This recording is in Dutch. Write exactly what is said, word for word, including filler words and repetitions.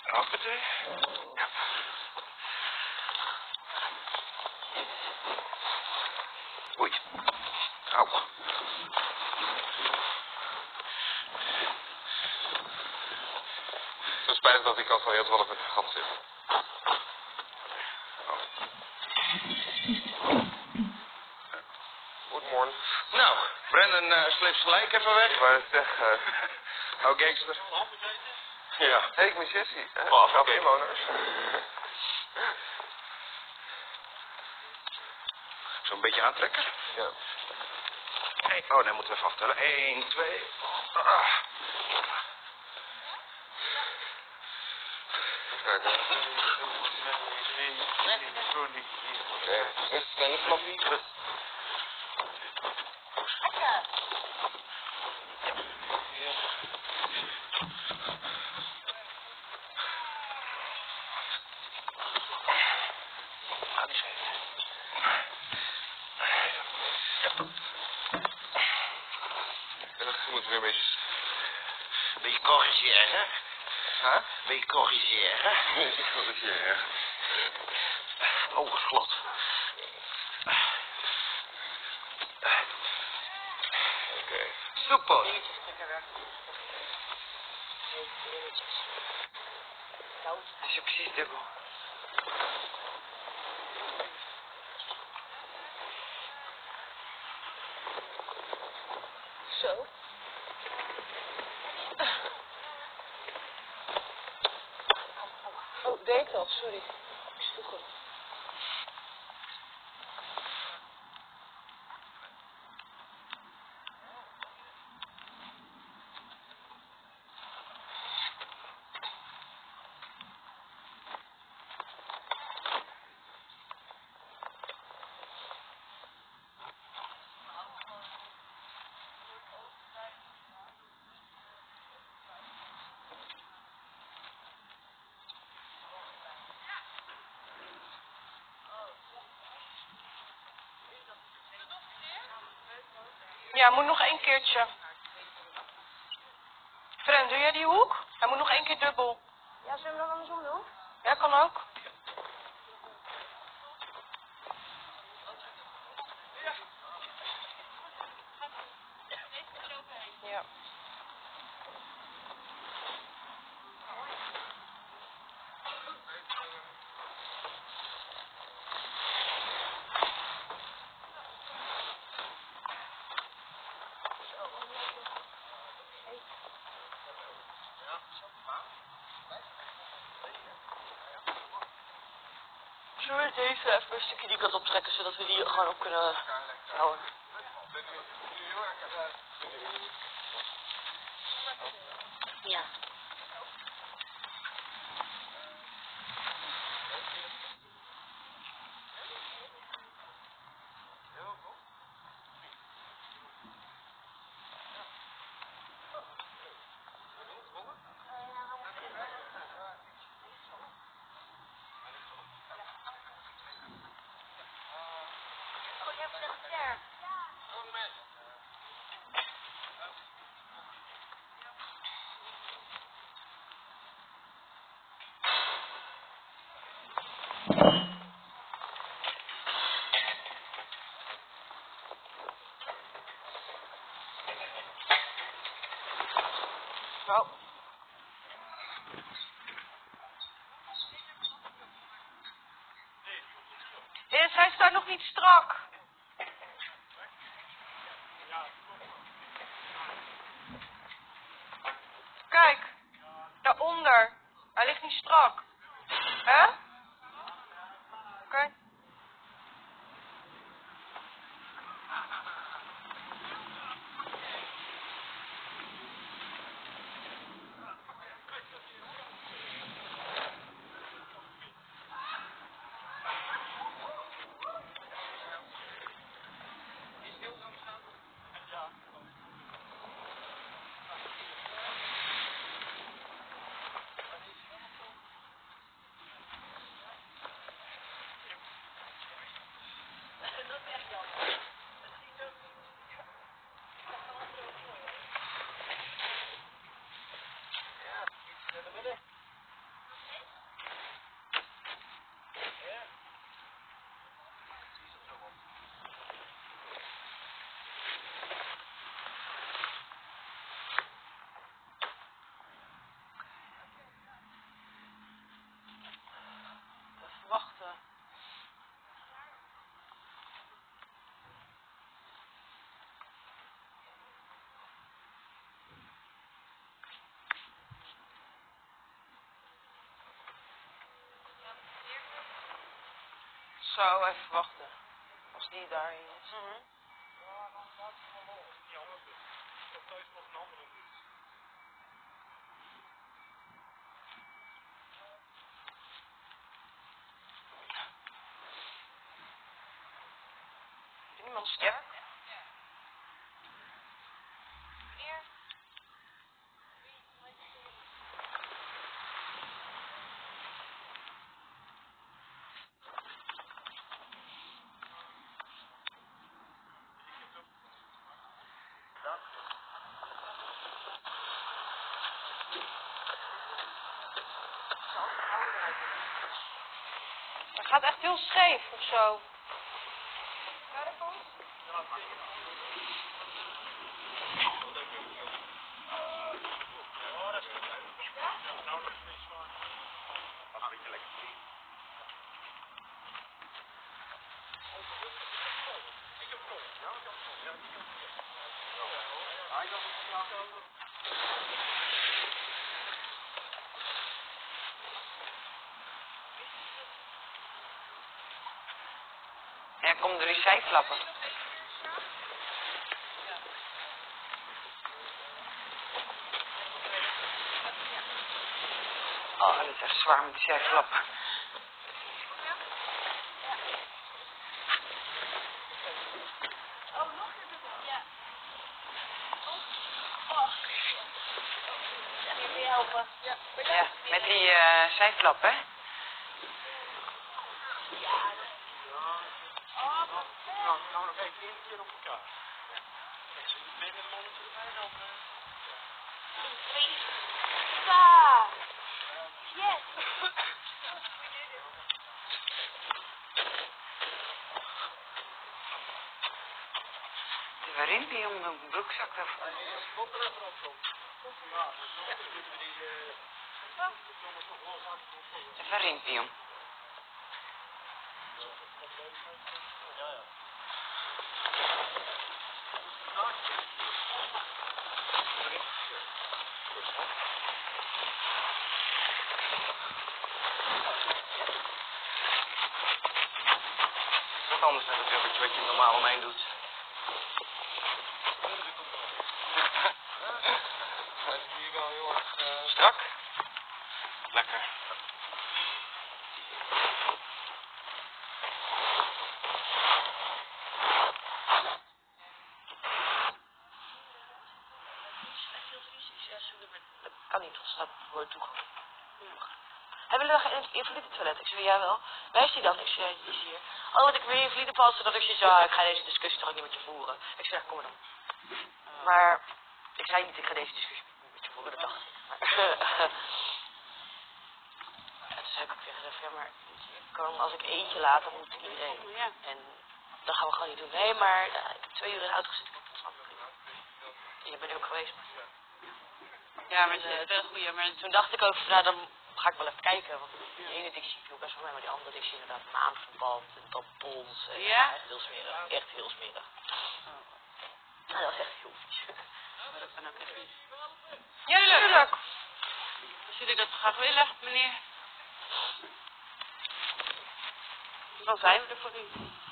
Hoppatee. Ja. Oei. Au. Het is spijtig dat ik al van heel twaalf in het gat zit. Oh. Goedemorgen. Nou, Brendan uh, sleept gelijk even weg. Ik wou het zeggen. Oh, gangster. Ja. Hé, hey, ik ben Jessie. Oh, afgekeken. inwoners. Zo'n beetje aantrekken. Ja. Hey, oh, dan moeten we even aftellen. Eén, twee. Ah. Kijk, hè. Oké, is het kleine flappie? Ah, die scheef. Je moet weer een beetje... Een beetje corrigeren, hè? Huh? Een beetje corrigeren. Wat is je erg? Oh, glad. Oké. Super. Het is ook precies dubbel. Zo. Oh, deed al, sorry. Vroeger. Ja, moet nog één keertje. Fren, doe jij die hoek? Hij moet nog één keer dubbel. Ja, zullen we hem dan andersom doen? Ja, kan ook. Ja. Zullen we deze even een stukje die kant optrekken, zodat we die gewoon op kunnen houden? Ja. Goed, heb je dat sterk? Nou. Yes, hij staat nog niet strak. Kijk, daaronder. Hij ligt niet strak. Hè? Oké. Okay. zo, even wachten. Als die daarin is. Mm-hmm. Iemand sterk? Ja. Meneer? Het gaat echt heel scheef of zo. Ja, dat komt. Ja, kom er eens zijklappen. Oh, dat is echt zwaar met die zijklappen. Oh, nog een dubbel. Ja. Oh. Oh. Ja, hier wil je helpen. Ja. Ja, met die uh, zijklap, hè? Nou, nou nog even één keer op elkaar. Als je niet binnen een mannetje erbij dan... Sa. Yes. Die waarin die om de broekzak daarvan. Even rimpie. Wat anders dan het rubbetje wat je normaal omheen doet. Het is hier wel heel erg... Uh... Strak. Lekker. Dat kan niet, dat staat worden toegang. Hebben jullie nog een invalide toilet? Ik zei, ja wel. Waar is die dan? Ik zei, die is hier. Oh, dat ik weer invalide paste, dat ik zei, ja, ik ga deze discussie toch ook niet met je voeren. Ik zei, kom maar dan. Maar, ik zei niet, ik ga deze discussie met je voeren, dat dacht ik. Maar, ja, toen zei ik ook tegen de ja, maar kan, als ik eentje laat, dan moet iedereen. Ja. En dat gaan we gewoon niet doen. Nee, maar uh, ik heb twee uur in de auto gezeten. Je bent ook geweest. Ja, maar het is wel goed. Maar toen dacht ik ook van, nou, dan ga ik wel even kijken. Want die ene dictie viel best wel mee, maar die andere dictie inderdaad maandverband en tampons. En, ja? Ja, heel smerig. Echt heel smerig. Oh. Nou, dat was echt heel vies. Maar dat kan ook echt niet. Ja, natuurlijk. Als jullie dat graag willen, meneer. Dan zijn we er voor u.